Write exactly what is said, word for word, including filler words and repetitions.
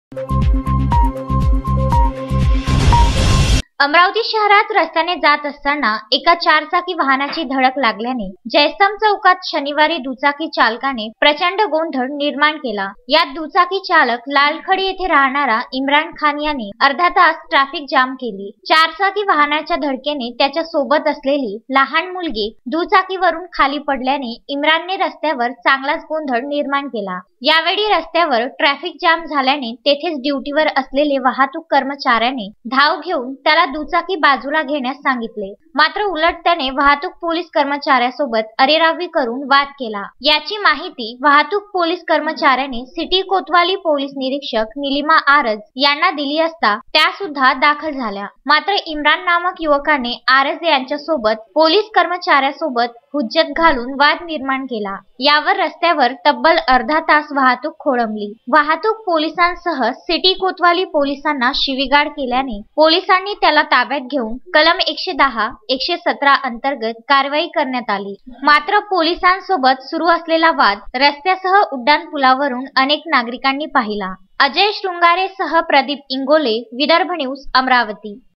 अमरावती शहरात रस्त्याने जात असताना एका चारचाकी वाहनाची धडक लागल्याने जयस्तंभ चौकात शनिवारी दुचाकी चालकाने प्रचंड गोंधळ निर्माण केला। यात दुचाकी चालक लालखडी येथे राहणारा इम्रान खान याने अर्धा तास ट्रॅफिक जाम केली। चारचाकी वाहनाच्या धडकेने त्याच्या सोबत असलेली लहान मुलगी दुचाकीवरून खाली पडल्याने इम्रानने रस्त्यावर चांगलाच गोंधळ निर्माण केला। यावेळी रस्त्यावर ट्रॅफिक जाम झाल्याने तेथेच ड्युटीवर असलेले वाहतूक कर्मचाऱ्याने धाव घेऊन त्याला दुचाकी बाजूला घेण्यास सांगितले। मात्र उलट त्याने वाहतूक पोलीस कर्मचाऱ्यासोबत अरेरावी करून वाद केला। याची माहिती वाहतूक पोलीस कर्मचाऱ्याने सिटी कोतवाली पोलीस निरीक्षक निलिमा आरज यांना दिली असता त्या सुद्धा दाखल झाल्या। मात्र इम्रान नामक युवकाने आरज यांच्यासोबत पोलीस कर्मचाऱ्यासोबत हुज्जत घालून वाद निर्माण केला। यावर रस्त्यावर तब्बल अर्धा तास वाहतूक खोळंबली। वाहतूक पोलिसांसह सिटी कोतवाली पोलिसांना शिवीगाळ केल्याने पोलिसांनी त्याला ताब्यात घेऊन कलम एकशे दहा एकशे सतरा अंतर्गत कारवाई करण्यात आली। मात्र पोलिसांसोबत सुरू असलेला वाद रस्त्यासह उड्डाण पुलावरून अनेक नागरिकांनी पाहिला। अजय शृंगारे सह प्रदीप इंगोले, विदर्भ न्यूज, अमरावती।